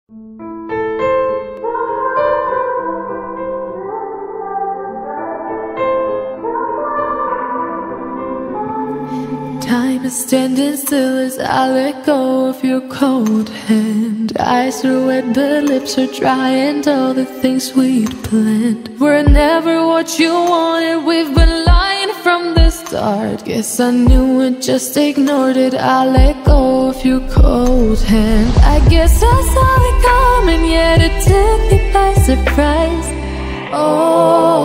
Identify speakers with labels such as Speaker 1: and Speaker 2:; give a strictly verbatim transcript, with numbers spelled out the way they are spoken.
Speaker 1: Time is standing still as I let go of your cold hand. Eyes are wet but lips are dry, and all the things we'd planned were never what you wanted. We've been lying from the start. Guess I knew it, just ignored it. I let go of your cold hand. I guess I saw it coming, yet it took me by surprise. Oh,